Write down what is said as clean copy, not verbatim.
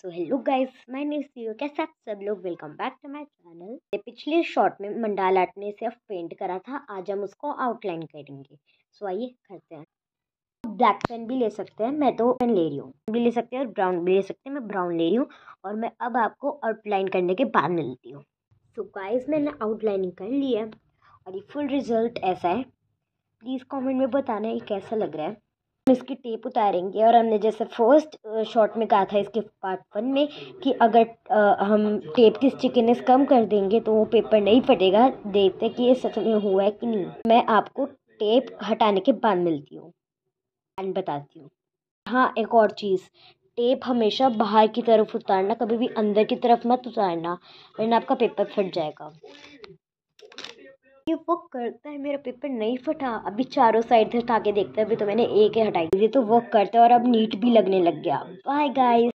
So hello guys, my name is कैसे आप सब लोग, welcome back to my channel. पिछले शॉर्ट में मंडाला आर्ट ने सिर्फ पेंट करा था, आज हम उसको आउटलाइन करेंगे। सो आइए करते हैं। ब्लैक पेन भी ले सकते हैं, मैं तो पेन ले रही हूँ, भी ले सकते हैं और ब्राउन भी ले सकते हैं। मैं ब्राउन ले रही हूँ और मैं अब आपको आउटलाइन करने के बाद मिलती हूँ। सो गाइस, मैंने आउटलाइनिंग कर ली है और ये फुल रिजल्ट ऐसा है। प्लीज़ कमेंट में बताना ये कैसा लग रहा है। हम इसकी टेप उतारेंगे और हमने जैसे फर्स्ट शॉट में कहा था इसके पार्ट 1 में कि अगर हम टेप की स्टिकीनेस कम कर देंगे तो वो पेपर नहीं फटेगा। देखते कि ये सच में हुआ है कि नहीं। मैं आपको टेप हटाने के बाद मिलती हूँ एंड बताती हूँ। हाँ, एक और चीज़, टेप हमेशा बाहर की तरफ उतारना, कभी भी अंदर की तरफ मत उतारना वरना आपका पेपर फट जाएगा। ये वर्क करता है, मेरा पेपर नहीं फटा। अभी चारों साइड से हटा के देखते हैं, अभी तो मैंने एक ही हटाई। ये तो वर्क करता है और अब नीट भी लगने लग गया। Bye guys.